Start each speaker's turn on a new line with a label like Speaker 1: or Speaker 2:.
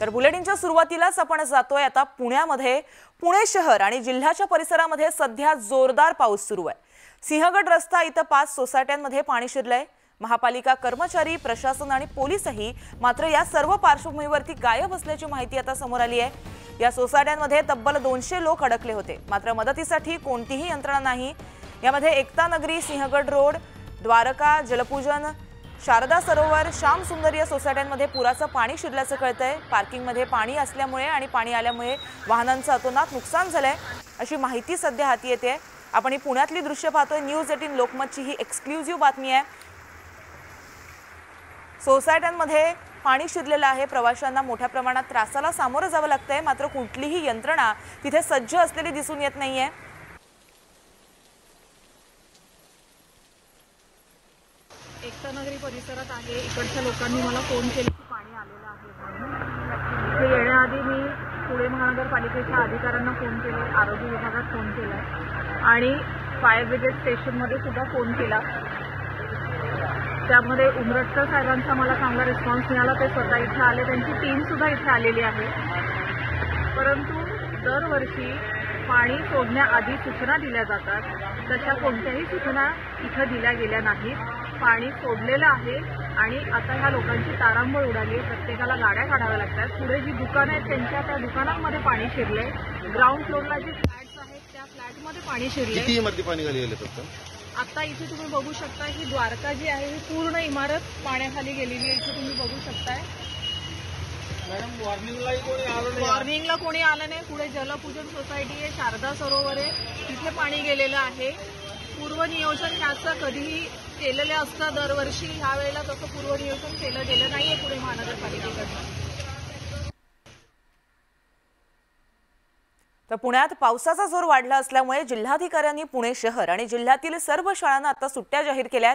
Speaker 1: तर बुलेटिनच्या सुरुवातीलाच आपण जातोय आता पुण्यामध्ये। पुणे शहर आणि जिल्ह्याच्या परिसरामध्ये सध्या जोरदार पाऊस सुरू आहे। सिंहगड रस्ता इथं 5 सोसायट्यांमध्ये पाणी शिरलंय। महापालिका कर्मचारी, प्रशासन आणि पोलीसही मात्र या सर्व पार्श्वभूमीवरती गायब असल्याची माहिती आता समोर आली आहे। या सोसायट्यांमध्ये तब्बल 200 लोक अडकले होते, मात्र मदतीसाठी कोणतीही यंत्रणा नाही। यामध्ये एकता नगरी, सिंहगड रोड, द्वारका, जलपूजन, शारदा सरोवर, श्याम सुंदर या सोसायट्यांमध्ये पुराचं पाणी शिरल्याचं कळतंय। पार्किंगमध्ये पाणी असल्यामुळे आणि पाणी आल्यामुळे वाहनांचं अतोनात नुकसान झालंय अशी माहिती सध्या हाती येते। आपण ही पुण्यातली दृश्य पाहतोय। न्यूज 18 लोकमतची ही एक्सक्लुझिव्ह बातमी आहे। सोसायट्यांमध्ये पाणी शिरलेलं आहे। प्रवाशांना मोठ्या प्रमाणात त्रासाला सामोरं जावं लागतंय, मात्र कुठलीही यंत्रणा तिथे सज्ज असलेली दिसून येत नाहीये।
Speaker 2: एकता नगरी परिसरात आहे। इकडच्या लोकांनी मला फोन केला की पाणी आलेलं आहे म्हणून। इथे येण्याआधी मी पुणे महानगरपालिकेच्या अधिकाऱ्यांना फोन केले, आरोग्य विभागात फोन केला आणि फायर ब्रिगेड स्टेशनमध्ये सुद्धा फोन केला। त्यामध्ये उमरटकर साहेबांचा मला चांगला रिस्पॉन्स मिळाला। ते स्वतः इथे आले, त्यांची टीम सुद्धा इथे आलेली आहे। परंतु दरवर्षी पाणी सोडण्याआधी सूचना दिल्या जातात, तशा कोणत्याही सूचना इथे दिल्या गेल्या नाहीत। पाणी सोडलेलं आहे आणि आता ह्या लोकांची तारांबळ उडाली आहे। प्रत्येकाला गाड्या काढाव्या लागतात। पुढे जी दुकानं आहेत त्यांच्या त्या दुकानांमध्ये पाणी शिरले। ग्राउंड फ्लोअरला जे फ्लॅट्स आहेत त्या फ्लॅटमध्ये पाणी शिरले।
Speaker 3: किती मध्ये पाणी गेले फक्त?
Speaker 2: आता इथे तुम्ही बघू शकता ही द्वारका जी आहे ही पूर्ण इमारत पाण्याखाली गेलेली आहे। इथे तुम्ही बघू शकताय।
Speaker 3: मॅडम वॉर्निंगला
Speaker 2: कोणी आलं नाही। पुढे जलपूजन सोसायटी आहे, शारदा सरोवर आहे, तिथे पाणी गेलेलं आहे। पूर्वनियोजन ह्याचं कधीही केलेलं असतं दरवर्षी, ह्या वेळेला तसं पूर्वनियोजन केलं गेलं नाहीये पुणे महानगरपालिकेकडनं।
Speaker 1: तर पुण्यात पावसाचा जोर वाढला असल्यामुळे जिल्हाधिकाऱ्यांनी पुणे शहर आणि जिल्ह्यातील सर्व शाळांना आता सुट्ट्या जाहीर केल्या।